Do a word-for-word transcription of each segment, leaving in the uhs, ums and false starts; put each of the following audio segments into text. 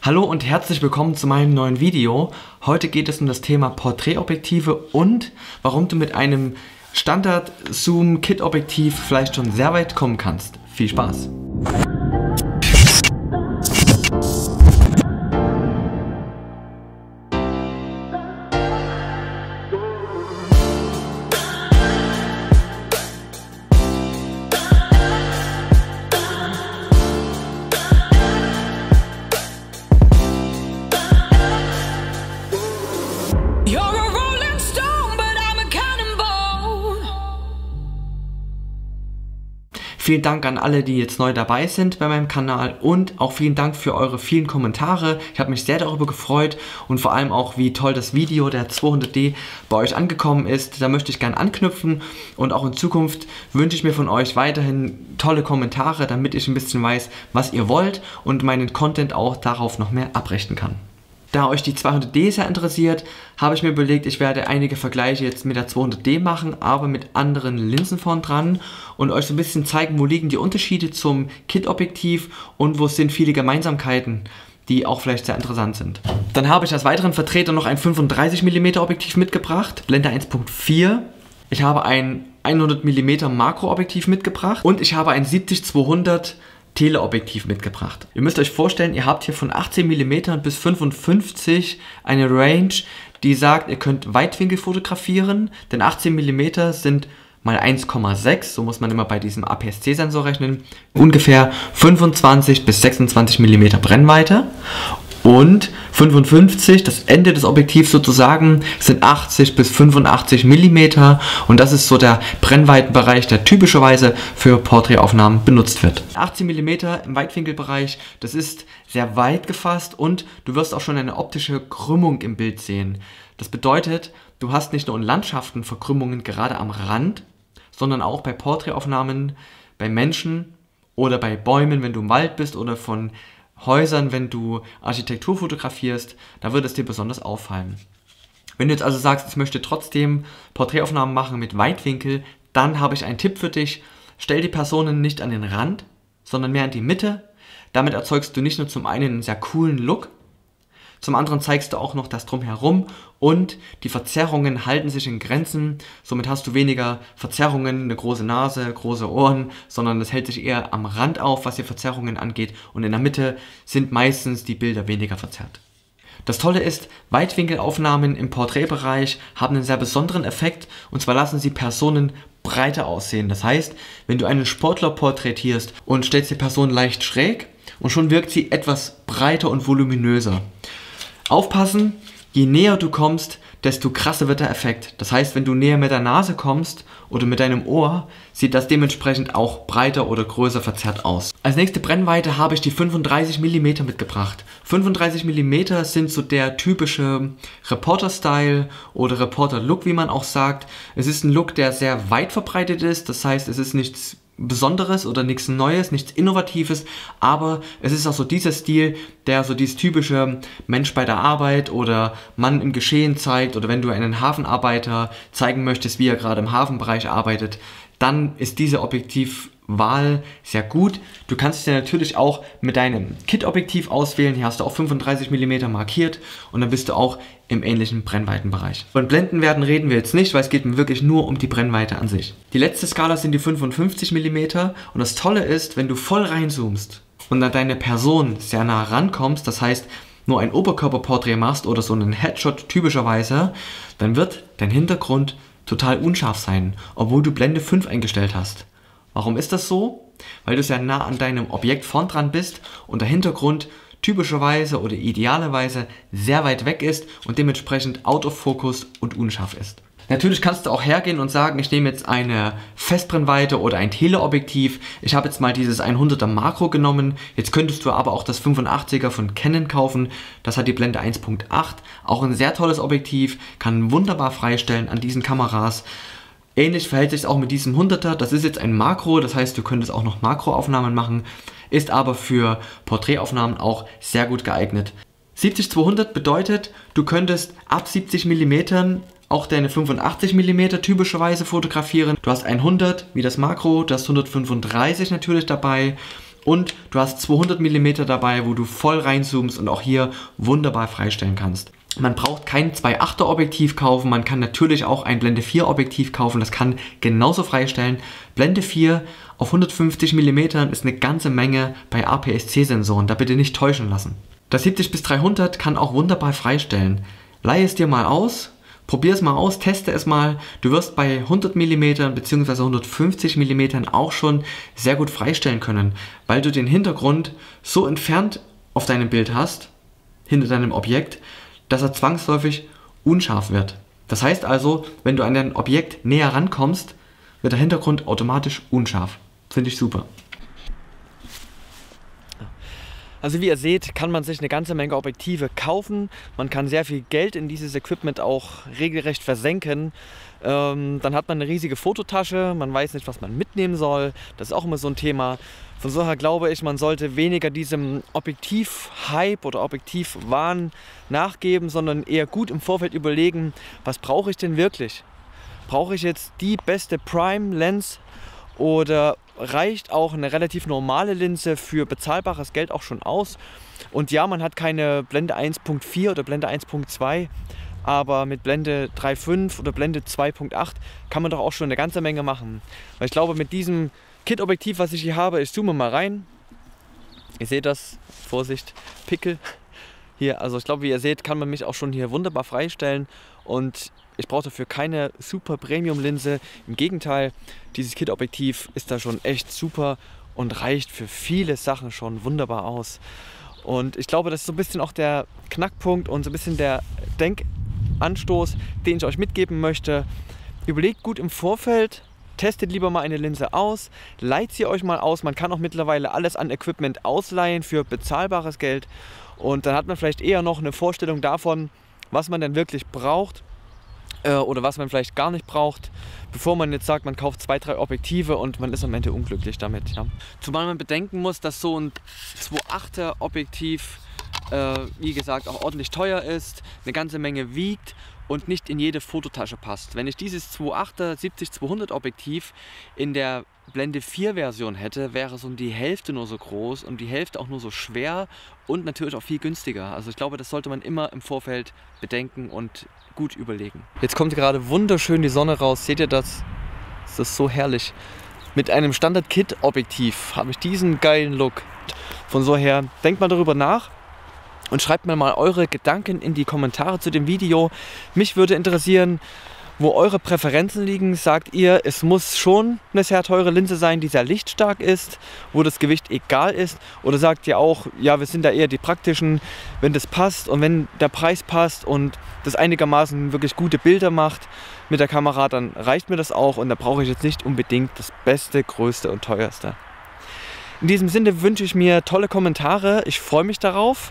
Hallo und herzlich willkommen zu meinem neuen Video. Heute geht es um das Thema Porträtobjektive und warum du mit einem Standard-Zoom-Kit-Objektiv vielleicht schon sehr weit kommen kannst. Viel Spaß! Vielen Dank an alle, die jetzt neu dabei sind bei meinem Kanal und auch vielen Dank für eure vielen Kommentare. Ich habe mich sehr darüber gefreut und vor allem auch, wie toll das Video der zweihundert D bei euch angekommen ist. Da möchte ich gerne anknüpfen und auch in Zukunft wünsche ich mir von euch weiterhin tolle Kommentare, damit ich ein bisschen weiß, was ihr wollt und meinen Content auch darauf noch mehr abrichten kann. Da euch die zweihundert D sehr interessiert, habe ich mir überlegt, ich werde einige Vergleiche jetzt mit der zweihundert D machen, aber mit anderen Linsen vorn dran und euch so ein bisschen zeigen, wo liegen die Unterschiede zum Kit-Objektiv und wo sind viele Gemeinsamkeiten, die auch vielleicht sehr interessant sind. Dann habe ich als weiteren Vertreter noch ein fünfunddreißig Millimeter Objektiv mitgebracht, Blende eins Punkt vier. Ich habe ein hundert Millimeter Makroobjektiv mitgebracht und ich habe ein siebzig zweihundert Teleobjektiv mitgebracht. Ihr müsst euch vorstellen, ihr habt hier von achtzehn Millimeter bis fünfundfünfzig eine Range, die sagt, ihr könnt Weitwinkel fotografieren, denn achtzehn Millimeter sind mal eins Komma sechs, so muss man immer bei diesem A P S C-Sensor rechnen, ungefähr fünfundzwanzig bis sechsundzwanzig Millimeter Brennweite. Und fünfundfünfzig, das Ende des Objektivs sozusagen, sind achtzig bis fünfundachtzig Millimeter und das ist so der Brennweitenbereich, der typischerweise für Porträtaufnahmen benutzt wird. achtzehn Millimeter im Weitwinkelbereich, das ist sehr weit gefasst und du wirst auch schon eine optische Krümmung im Bild sehen. Das bedeutet, du hast nicht nur in Landschaften Verkrümmungen gerade am Rand, sondern auch bei Porträtaufnahmen, bei Menschen oder bei Bäumen, wenn du im Wald bist oder von Häusern, wenn du Architektur fotografierst, da wird es dir besonders auffallen. Wenn du jetzt also sagst, ich möchte trotzdem Porträtaufnahmen machen mit Weitwinkel, dann habe ich einen Tipp für dich. Stell die Personen nicht an den Rand, sondern mehr in die Mitte. Damit erzeugst du nicht nur zum einen einen sehr coolen Look, zum anderen zeigst du auch noch das Drumherum und die Verzerrungen halten sich in Grenzen. Somit hast du weniger Verzerrungen, eine große Nase, große Ohren, sondern es hält sich eher am Rand auf, was die Verzerrungen angeht. Und in der Mitte sind meistens die Bilder weniger verzerrt. Das Tolle ist, Weitwinkelaufnahmen im Porträtbereich haben einen sehr besonderen Effekt. Und zwar lassen sie Personen breiter aussehen. Das heißt, wenn du einen Sportler porträtierst und stellst die Person leicht schräg und schon wirkt sie etwas breiter und voluminöser. Aufpassen, je näher du kommst, desto krasser wird der Effekt. Das heißt, wenn du näher mit der Nase kommst oder mit deinem Ohr, sieht das dementsprechend auch breiter oder größer verzerrt aus. Als nächste Brennweite habe ich die fünfunddreißig Millimeter mitgebracht. fünfunddreißig Millimeter sind so der typische Reporter-Style oder Reporter-Look, wie man auch sagt. Es ist ein Look, der sehr weit verbreitet ist, das heißt, es ist nichts Besonderes oder nichts Neues, nichts Innovatives, aber es ist auch so dieser Stil, der so dieses typische Mensch bei der Arbeit oder Mann im Geschehen zeigt, oder wenn du einen Hafenarbeiter zeigen möchtest, wie er gerade im Hafenbereich arbeitet, dann ist diese Objektivwahl sehr gut. Du kannst es ja natürlich auch mit deinem Kit-Objektiv auswählen. Hier hast du auch fünfunddreißig Millimeter markiert und dann bist du auch im ähnlichen Brennweitenbereich. Von Blendenwerten reden wir jetzt nicht, weil es geht mir wirklich nur um die Brennweite an sich. Die letzte Skala sind die fünfundfünfzig Millimeter und das Tolle ist, wenn du voll reinzoomst und an deine Person sehr nah rankommst, das heißt nur ein Oberkörperporträt machst oder so einen Headshot typischerweise, dann wird dein Hintergrund total unscharf sein, obwohl du Blende fünf eingestellt hast. Warum ist das so? Weil du sehr nah an deinem Objekt vorn dran bist und der Hintergrund typischerweise oder idealerweise sehr weit weg ist und dementsprechend out of focus und unscharf ist. Natürlich kannst du auch hergehen und sagen, ich nehme jetzt eine Festbrennweite oder ein Teleobjektiv. Ich habe jetzt mal dieses hunderter Makro genommen. Jetzt könntest du aber auch das fünfundachtziger von Canon kaufen. Das hat die Blende eins Punkt acht. Auch ein sehr tolles Objektiv, kann wunderbar freistellen an diesen Kameras. Ähnlich verhält sich es auch mit diesem hunderter. Das ist jetzt ein Makro, das heißt, du könntest auch noch Makroaufnahmen machen, ist aber für Porträtaufnahmen auch sehr gut geeignet. siebzig zweihundert bedeutet, du könntest ab siebzig Millimeter auch deine fünfundachtzig Millimeter typischerweise fotografieren. Du hast hundert wie das Makro, du hast hundertfünfunddreißig natürlich dabei Und du hast zweihundert Millimeter dabei, wo du voll reinzoomst und auch hier wunderbar freistellen kannst. Man braucht kein zwei Komma achter Objektiv kaufen, man kann natürlich auch ein Blende vier Objektiv kaufen, das kann genauso freistellen. Blende vier auf hundertfünfzig Millimeter ist eine ganze Menge bei A P S C-Sensoren, da bitte nicht täuschen lassen. Das siebzig bis dreihundert kann auch wunderbar freistellen. Leihe es dir mal aus, probier es mal aus, teste es mal. Du wirst bei hundert Millimeter bzw. hundertfünfzig Millimeter auch schon sehr gut freistellen können, weil du den Hintergrund so entfernt auf deinem Bild hast, hinter deinem Objekt, dass er zwangsläufig unscharf wird. Das heißt also, wenn du an dein Objekt näher rankommst, wird der Hintergrund automatisch unscharf. Finde ich super. Also wie ihr seht, kann man sich eine ganze Menge Objektive kaufen. Man kann sehr viel Geld in dieses Equipment auch regelrecht versenken. Ähm, dann hat man eine riesige Fototasche, man weiß nicht, was man mitnehmen soll. Das ist auch immer so ein Thema. Von so her glaube ich, man sollte weniger diesem Objektiv-Hype oder Objektiv-Wahn nachgeben, sondern eher gut im Vorfeld überlegen, was brauche ich denn wirklich? Brauche ich jetzt die beste Prime-Lens oder reicht auch eine relativ normale Linse für bezahlbares Geld auch schon aus? Und ja, man hat keine Blende eins Punkt vier oder Blende eins Punkt zwei, aber mit Blende drei Komma fünf oder Blende zwei Punkt acht kann man doch auch schon eine ganze Menge machen. Weil ich glaube, mit diesem Kit-Objektiv, was ich hier habe, ich zoome mal rein. Ihr seht das, Vorsicht, Pickel. Hier, also ich glaube, wie ihr seht, kann man mich auch schon hier wunderbar freistellen und ich brauche dafür keine super Premium-Linse. Im Gegenteil, dieses Kit-Objektiv ist da schon echt super und reicht für viele Sachen schon wunderbar aus. Und ich glaube, das ist so ein bisschen auch der Knackpunkt und so ein bisschen der Denkanstoß, den ich euch mitgeben möchte. Überlegt gut im Vorfeld, testet lieber mal eine Linse aus, leiht sie euch mal aus. Man kann auch mittlerweile alles an Equipment ausleihen für bezahlbares Geld. Und dann hat man vielleicht eher noch eine Vorstellung davon, was man denn wirklich braucht äh, oder was man vielleicht gar nicht braucht, bevor man jetzt sagt, man kauft zwei, drei Objektive und man ist am Ende unglücklich damit. Ja. Zumal man bedenken muss, dass so ein zwei Komma achter Objektiv, äh, wie gesagt, auch ordentlich teuer ist, eine ganze Menge wiegt und nicht in jede Fototasche passt. Wenn ich dieses zwei Komma achter siebzig zweihundert Objektiv in der Blende vier Version hätte, wäre so um die Hälfte nur so groß und die Hälfte auch nur so schwer und natürlich auch viel günstiger. Also ich glaube, das sollte man immer im Vorfeld bedenken und gut überlegen. Jetzt kommt gerade wunderschön die Sonne raus. Seht ihr das? Das ist so herrlich. Mit einem Standard-Kit-Objektiv habe ich diesen geilen Look. Von so her, denkt mal darüber nach. Und schreibt mir mal eure Gedanken in die Kommentare zu dem Video. Mich würde interessieren, wo eure Präferenzen liegen. Sagt ihr, es muss schon eine sehr teure Linse sein, die sehr lichtstark ist, wo das Gewicht egal ist? Oder sagt ihr auch, ja, wir sind da eher die praktischen, wenn das passt und wenn der Preis passt und das einigermaßen wirklich gute Bilder macht mit der Kamera, dann reicht mir das auch und da brauche ich jetzt nicht unbedingt das Beste, Größte und Teuerste. In diesem Sinne wünsche ich mir tolle Kommentare. Ich freue mich darauf.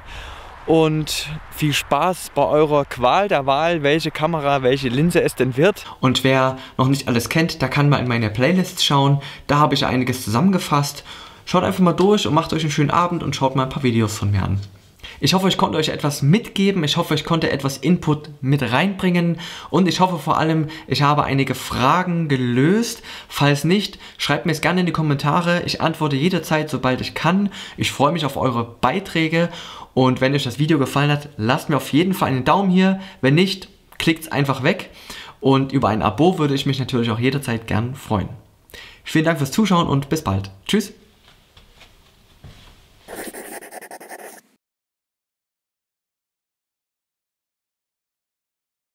Und viel Spaß bei eurer Qual der Wahl, welche Kamera, welche Linse es denn wird. Und wer noch nicht alles kennt, der kann mal in meine Playlist schauen. Da habe ich einiges zusammengefasst. Schaut einfach mal durch und macht euch einen schönen Abend und schaut mal ein paar Videos von mir an. Ich hoffe, ich konnte euch etwas mitgeben. Ich hoffe, ich konnte etwas Input mit reinbringen. Und ich hoffe vor allem, ich habe einige Fragen gelöst. Falls nicht, schreibt mir es gerne in die Kommentare. Ich antworte jederzeit, sobald ich kann. Ich freue mich auf eure Beiträge. Und wenn euch das Video gefallen hat, lasst mir auf jeden Fall einen Daumen hier. Wenn nicht, klickt es einfach weg. Und über ein Abo würde ich mich natürlich auch jederzeit gern freuen. Vielen Dank fürs Zuschauen und bis bald. Tschüss.